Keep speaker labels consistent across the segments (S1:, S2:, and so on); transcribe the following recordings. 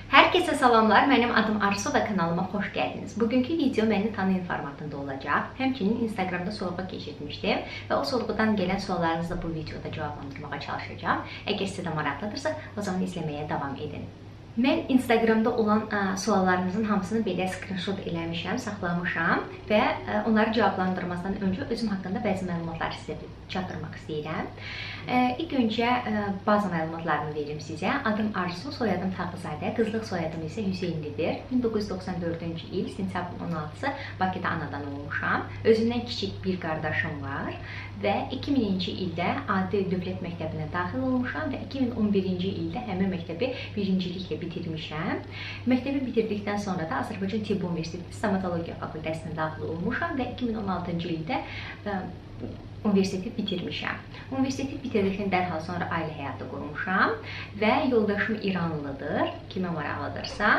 S1: Herkese salamlar, mənim adım Arzu və kanalıma xoş gəldiniz. Bugünkü video məni tanıyın formatında olacaq. Həmçinin Instagramda sorğu keçirmişdim və o sorğudan gələn suallarınızı da bu videoda cavablandırmağa çalışacağım. Əgər sizə də maraqlıdırsa, o zaman izləməyə davam edin. Mən Instagramda olan suallarınızın hamısını belə screenshot eləmişəm, saxlamışam və onları cavablandırmazdan öncə özüm haqqında bəzi məlumatları sizə çatdırmaq istəyirəm. İlk öncə bazı məlumatlarını verim sizə. Adım Arzu, soyadım Tağızadə, qızlıq soyadım isə Hüseynlidir. 1994-cü il sentyabrın 16-sı Bakıda anadan olmuşam. Özümdən kiçik bir qardaşım var və 2000-ci ildə adi dövlət məktəbinə daxil olmuşam və 2011-ci ildə həmin məktəbi birinciliklə bitirmişəm. Məktəbi bitirdikdən sonra da Azərbaycan Tibb Universiteti Stomatologiya fakültəsinə daxil olmuşam və 2016-cı ildə universiteti bitirmişəm. Universiteti bitirdikdən dərhal sonra ailə həyatı qurmuşam və yoldaşım İranlıdır, kimə maraqlıdırsa.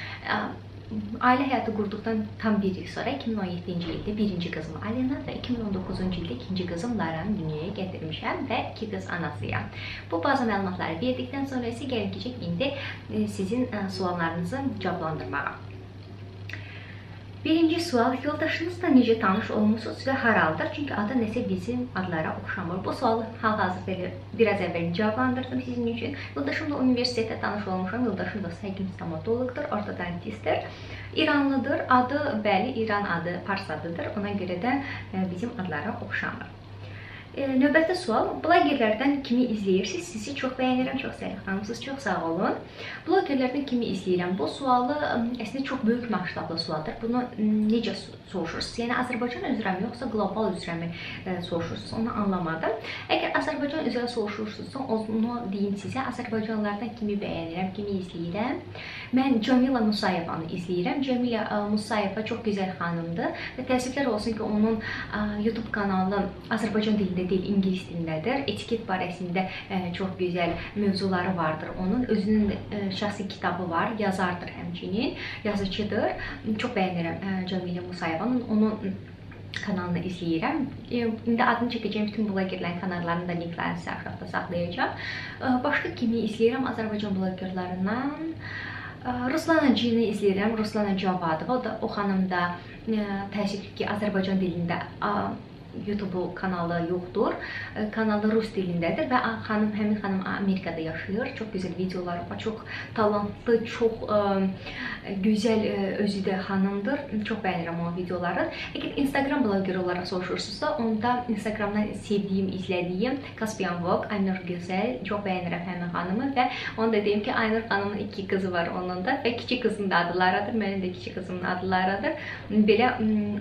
S1: Ailə həyatı qurduqdan tam bir il sonra 2017-ci ildə birinci qızım Alina və 2019-cu ildə ikinci qızım Laranı dünyaya gətirmişəm və iki qız anasıyam. Bu bazı məlumatları verdikdən sonra isə gəlin keçək indi sizin suallarınızı cavablandırmağa. Birinci sual, yoldaşınızla necə tanış olmuşsunuz və haraldır? Çünki adı nəsə bizim adlara oxşamır. Bu sualı hal-hazırda biraz əvvəl cavablandırdım sizin üçün. Yoldaşımla universitetdə tanış olmuşam. Yoldaşım da həkim stomatoloqdur, ortodontistdir. İranlıdır. Adı, bəli, İran adı, Pars adıdır. Ona görə də bizim adlara oxşamır. Növbəti sual, blogerlərdən kimi izləyirsiniz? Sizi çox bəyənirəm, çox sərixanımsınız, çox sağ olun. Blogerlərdən kimi izləyirəm? Bu sualı əslində çox böyük məştablı sualdır. Bunu necə soruşursunuz? Yəni Azərbaycan üzrəmi, yoxsa qlobal üzrəmi soruşursunuz? Onu anlamadım. Əgər Azərbaycan üzrə soruşursunuzsa, onu deyim sizə. Azərbaycanlılardan kimi bəyənirəm, kimi izləyirəm? Mən Cəmilə Musayevanı izləyirəm. Cəmilə Musayeva çox gözəl xanımdır və təəssüflər olsun ki, onun YouTube kanalı Azərbaycan dilində deyil, ingilis dilindədir. Etiket barəsində çox gözəl mövzuları vardır onun. Özünün şəxsi kitabı var, yazardır həmçinin, yazıcıdır. Çox bəyənirəm Cəmilə Musayevanın, onun kanalını izləyirəm. İndi adını çəkəcəyim bütün blogerlərin kanallarının da linklərini sizə aşağıda saxlayacağım. Başqa kimi izləyirəm Azərbaycan blogerlərindən? Ruslana Cini izləyirəm, Ruslana Cavadova. O xanım da təəssüf ki, Azərbaycan dilində YouTube kanalı yoxdur. Kanalı rus dilindədir və həmin xanım Amerikada yaşayır. Çox gözəl videoları var, çox talantlı, çox gözəl özü də xanımdır. Çox bəyənirəm onun videoları. Əgər Instagram bloger olaraq soruşursunuzsa, onda Instagramdan sevdiyim, izlədiyim Kaspian Vlog, Aynur Gözəl. Çox bəyənirəm həmin xanımı və onu da deyim ki, Aynur xanımın iki qızı var onun da və kiçik qızının da adı Laradır, mənim də kiçik qızımın adı Laradır. Belə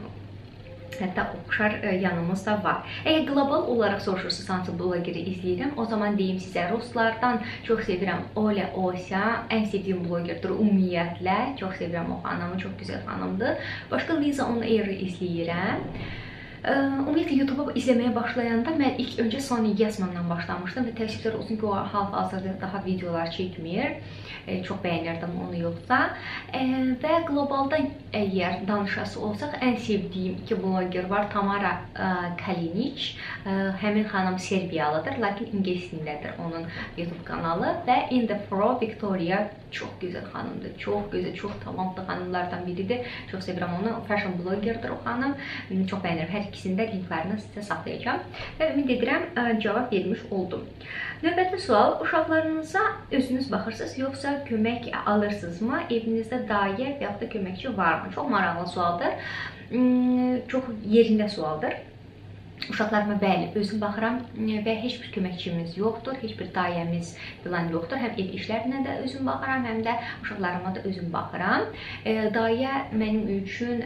S1: hətta oxşar yanımız da var. Əgər qlobal olaraq soruşursunuz, hansı blogeri izləyirəm, o zaman deyim sizə, ruslardan çox sevirəm Oля Osya, ən sevdiyim blogerdir ümumiyyətlə. Çox sevirəm o xanımı, çox gözəl xanımdır. Başqa Liza On Air-i izləyirəm. Ümumiyyətlə, YouTube-u izləməyə başlayanda mən ilk öncə Sonya Yasmandan başlamışdım və təəssüflər olsun ki, o hal-hazırda daha videolar çəkmir. Çox bəyənirdim onu yoxsa. Və qlobaldan əgər danışası olsaq, ən sevdiyim iki bloger var. Tamara Kalinic, həmin xanım Serbiyalıdır, lakin ingilis dilindədir onun YouTube kanalı və In The Pro Victoria çox gözəl xanımdır, çox gözəl, çox talantlı xanımlardan biridir. Çox sevirəm onu, fashion blogerdir o xanım. Çox bəyənirəm, hər ikisində linklərini sizə saxlayacağım və ümid edirəm cavab vermiş oldum. Növbəti sual, uşaqlarınıza özünüz baxırsınız, yoxsa kömək alırsınızmı? Evinizdə dayə və yaxud da köməkçi varmı? Çox maraqlı sualdır, çox yerində sualdır. Uşaqlarıma bəli, özüm baxıram və heç bir köməkçimiz yoxdur, heç bir dayəmiz filan yoxdur. Həm ev işlərinə də özüm baxıram, həm də uşaqlarıma da özüm baxıram. Dayə mənim üçün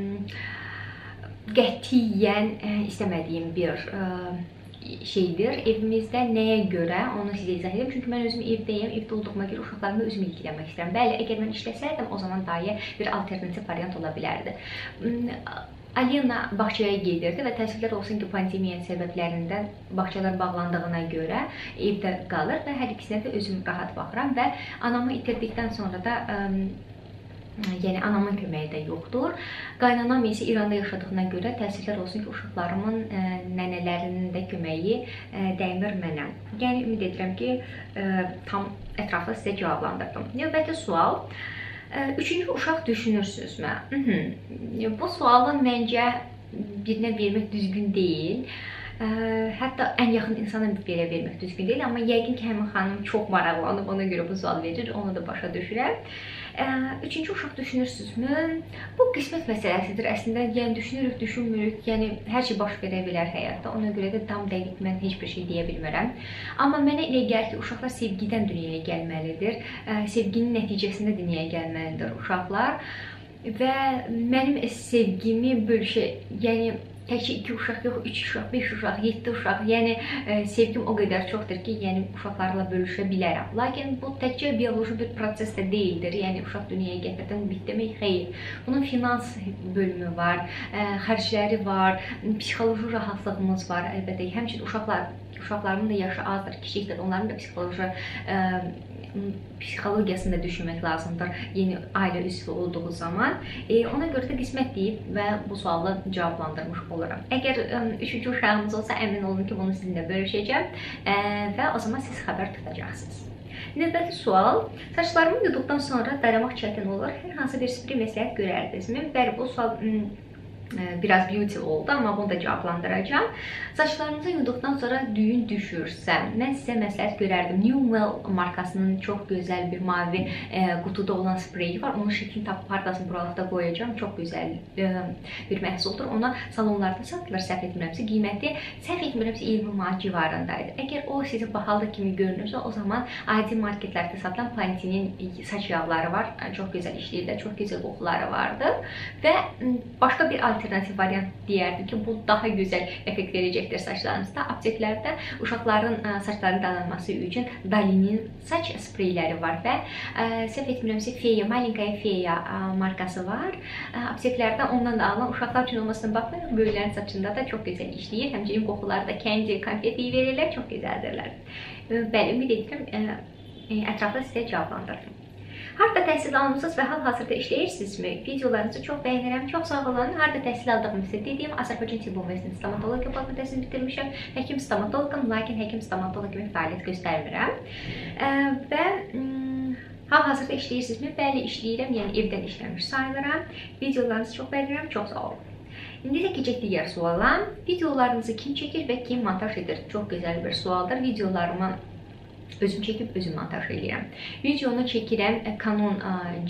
S1: qətiyyən istəmədiyim bir şeydir. Evimizdə nəyə görə onu sizə izah edim. Çünki mən özüm evdəyəm, evdə olduğuma görə uşaqlarımı özüm ilgilənmək istəyirəm. Bəli, əgər mən işləsəydim, o zaman dayə bir alternativ variant ola bilərdi. Alina bağçaya gedirdi və təəssüflər olsun ki, pandemiya səbəblərindən bağçalar bağlandığına görə evdə qalır və hər ikisinə də özüm rahat baxıram və anamı itirdikdən sonra da yəni anamın köməyi də yoxdur. Qaynanam isə İranda yaşadığına görə təəssüflər olsun ki, uşaqlarımın nənələrinin də köməyi dəymir mənə. Yəni ümid edirəm ki, tam ətraflı sizə cavablandırdım. Növbəti sual. 3-cü uşaq düşünürsünüzmü? Bu sualı məncə birinə vermək düzgün deyil. Hətta ən yaxın insana belə vermək düzgün deyil, amma yəqin ki, həmin xanım çox maraqlanıb, ona görə bu sual verir, onu da başa düşürəm. 3-cü uşaq düşünürsünüzmü? Bu qismət məsələsidir əslində, yəni düşünürük, düşünmürük, yəni hər şey baş verə bilər həyatda, ona görə də tam dəqiq mən heç bir şey deyə bilmərəm. Amma mənə elə gəlir ki, uşaqlar sevgidən dünyaya gəlməlidir, sevginin nəticəsində dünyaya gəlməlidir uşaqlar və mənim sevgimi yəni təkcə 2 uşaq yox, 3 uşaq, 5 uşaq, 7 uşaq, yəni sevgim o qədər çoxdur ki, yəni uşaqlarla bölüşə bilərəm. Lakin bu təkcə bioloji bir proses də deyildir, yəni uşaq dünyaya gətirdən bit demək xeyr. Bunun finans bölümü var, xərcləri var, psixoloji rahatlığımız var, əlbəttə. Həmçinin uşaqların da yaşı azdır, kiçikdir, onların da psixologiyasını da düşünmək lazımdır yeni ailə üzvü olduğu zaman. Ona görə də qismət deyib və bu sualı cavablandırmış oluram. Əgər 3-cü uşağımız olsa, əmin olun ki, bunu sizinlə bölüşəcəm və o zaman siz xəbər tutacaqsınız. Növbəti sual. Saçlarımı yuduqdan sonra daramaq çətin olur. Hər hansı bir spri məsləhət görərdinizmi? Bəli, bu sual biraz beauty oldu, amma bunu da cavablandıracağım. Saçlarınızı yuduqdan sonra düyün düşürsə, mən sizə məsləhət görərdim. Newwell markasının çox gözəl bir mavi qutuda olan spreyi var. Onun şəklini tapıb hardasını buralarda qoyacağım. Çox gözəl bir məhsuldur. Ona salonlarda satılır, səhv etmirəmsə. Qiyməti, səhv etmirəmsə 20 manat civarındaydı. Əgər o sizə bahalı kimi görünürsə, o zaman adi marketlərdə satılan Pantene saç yağları var. Çox gözəl işləyirlər, çox gözəl qoxuları vardır. Və başqa bir alternativ variant deyərdim ki, bu daha gözəl effekt verəcəkdir saçlarınızda. Apteklərdə uşaqların saçlarının dayanması üçün Dalinin saç spreyləri var və səhv etmirəmsə Feya, Malinkaya Feya markası var. Apteklərdə ondan da alınan uşaqlar üçün olmasına baxmayaraq, böyüklərin saçında da çox gözəl işləyir. Həmçinin qoxuları da kəndi, konfet iyi verirlər, çox gözəldirlər. Bəli, ümid edirəm, ətrafda sizə cavablandırdım. Harada təhsil almısınız və hal-hazırda işləyirsinizmi? Videolarınızı çox bəyənirəm, çox sağ olun. Harada təhsil aldığımı sizə dediyim, Azərbaycan Tibb Universitetinin stomatologiya fakültəsini bitirmişəm. Həkim stomatoloqam, lakin həkim stomatoloq kimi fəaliyyət göstərmirəm. Və hal-hazırda işləyirsinizmi? Bəli, işləyirəm, yəni evdən işləmiş sayılıram. Videolarınızı çox bəyənirəm, çox sağ olun. İndi də keçək digər suala. Videolarınızı kim çəkir və kim montaj edir? Çox gözəl bir sualdır. Videolarımı özüm çəkib, özüm montaj edirəm. Videonu çəkirəm Canon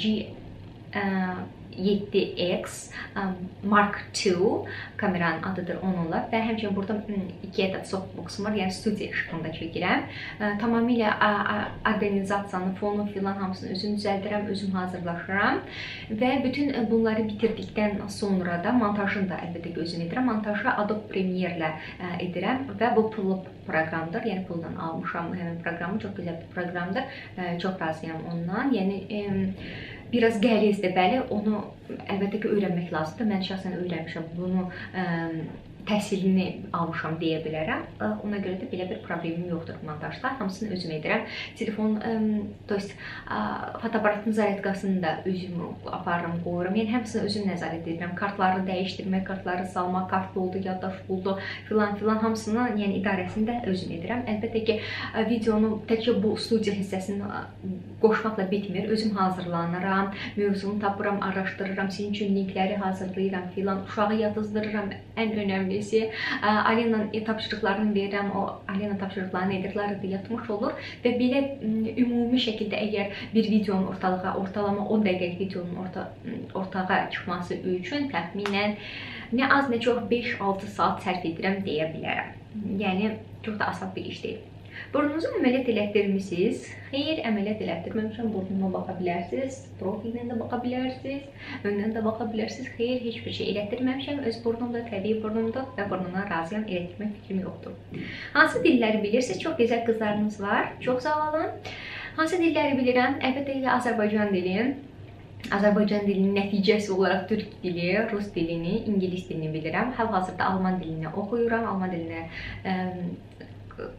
S1: G7X Mark II kameranın adıdır onunla və həmçinin burada 2 ədəd softboxum var, yəni studiya işığında çəkirəm. Tamamilə organizasiyanı, fonu filan hamısını özüm düzəldirəm, özüm hazırlaşıram və bütün bunları bitirdikdən sonra da montajını da əlbəttə özüm edirəm. Montajı Adobe Premiere-lə edirəm və bu pullu proqramdır, yəni puldan almışam həmin proqramı, çox gözəl bir proqramdır, çox razıyam ondan. Yəni biraz qəlizdir, bəli, onu əlbəttə ki, öyrənmək lazımdır. Mən şəxsən öyrənmişəm, bunu təhsilini almışam deyə bilərəm. Ona görə də belə bir problemim yoxdur montajda. Hamısını özüm edirəm. Telefon, fotoaparatın zaryadkasını da özüm aparıram, qoyuram. Yəni həmsini özüm nəzarət edirəm. Kartları dəyişdirmək, kartları salmaq, kart buldu, yaddaş buldu, filan hamısını, yəni idarəsini də özüm edirəm. Əlbəttə ki, videonu təkcə bu studiya hissəsini qoşmaqla bitmir. Özüm hazırlanıram, mövzunu tapıram, araşdırıram, sizin üçün linkləri hazırlayıram filan, uşağı yatızdırıram. Ən önəmli Alena'nın tapşırıqlarını verirəm, o Alena tapşırıqlarını edirlər, yatmış olur və belə ümumi şəkildə əgər bir videonun ortalama 10 dəqiqəlik videonun ortağa çıxması üçün təxminən nə az nə çox 5-6 saat sərf edirəm deyə bilərəm. Yəni, çox da asan bir iş deyil. Burnunuzu əməliyyat elətdirmişsiniz. Xeyr, əməliyyat elətdirməmişəm. Burnuma baxa bilərsiniz, profillə də baxa bilərsiniz, öndən də baxa bilərsiniz. Xeyr, heç bir şey elətdirməmişəm. Öz burnumda, təbii burnumda və burnuna razıyam, elətdirmək fikrim yoxdur. Hansı dilləri bilirsiniz? Çox gözəl qızlarınız var. Çox sağ olun. Hansı dilləri bilirəm? Əlbəttə ki, Azərbaycan dili. Azərbaycan dilinin nəticəsi olaraq türk dili, rus dilini, ingilis dilini bilirəm. Hal-hazırda alman dilini oxuyuram. Alman dilinə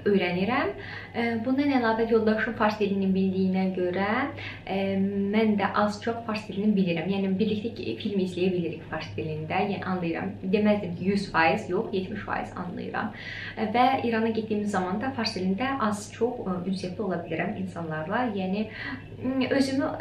S1: öyrənirəm. Bundan əlavə yoldaşım fars dilini bildiyinə görə mən də az-çox fars dilini bilirəm. Yəni birlikdə film izləyə bilirik fars dilində. Yəni anlayıram. Deməzdim ki 100%, yox, 70% anlayıram. Və İrana getdiyimiz zaman da fars dilində az-çox ünsiyyətli ola bilirəm insanlarla. Yəni özümü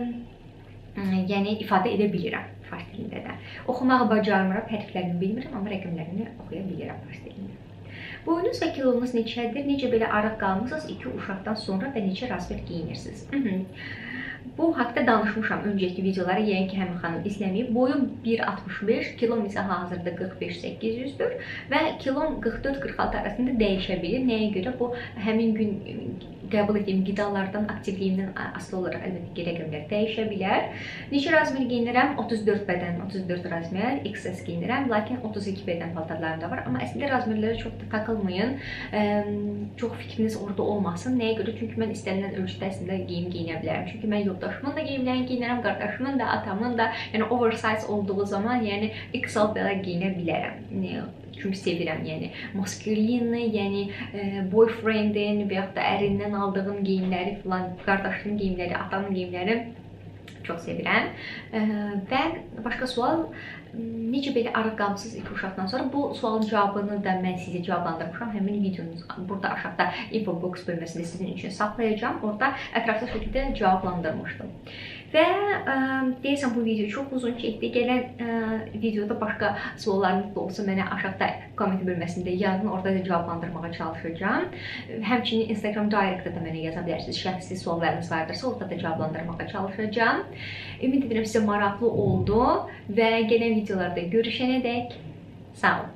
S1: ifadə edə bilirəm fars dilində də. Oxumağı bacarmıram, hərflərini bilmirəm, amma rəqəmlərini oxuya bilirəm fars dilində. Boyunuz və kilonuz neçədir? Necə belə arıq qalmısınız 2 uşaqdan sonra və necə razmet giyinirsiniz? Bu haqda danışmışam öncəki videolara, yəni ki, həmin xanım izləməyib. Boyum 1.65, kilom isə hazırda 45-800-dür və kilom 44-46 arasında dəyişə bilir. Nəyə görə? Bu, həmin gün qəbul etdiyim qidalardan, aktivliyimdən asılı olaraq əlbəttə ki, rəqəmlər dəyişə bilər. Neçə razmer giyinirəm? 34 bədən, 34 razmer, XS giyinirəm, lakin 32 bədən paltarlarım da var. Amma əslində razmerlərə çox da takılmayın, çox fikriniz orada olmasın. Nəyə görə? Çünki mən istənilən ölçüdə əslində geyim giyinə bilərəm. Çünki mən yoldaşımın da geyimlərini giyinərəm, qardaşımın da, atamın da, yəni oversize olduğu zaman, yəni XL belə giyinə bilərəm. Çünki sevirəm, yəni maskulinni, yəni boyfriendin və yaxud da ərindən aldığım geyimləri filan, qardaşının geyimləri, atamın geyimləri çox sevirəm. Və başqa sual, necə belə arıq qalmısınız 2 uşaqdan sonra? Bu sualın cavabını da mən sizə cavablandırmışam. Həmin videonuz burada aşağıda infobox bölməsində sizin üçün saxlayacağım. Orada ətraflı şəkildə cavablandırmışdım. Və deyəsən bu video çox uzun çəkdi. Gələn videoda başqa suallarınız da olsa mənə aşağıda komment bölməsində yazın. Orada da cavablandırmağa çalışacağım. Həmçinin Instagram Direct'da da mənə yaza bilərsiniz. Şəxsi suallarınız vardırsa orada da cavablandırmağa çalışacağım. Ümid edirəm sizə maraqlı oldu və gələn videolarda görüşənədək sağ olun.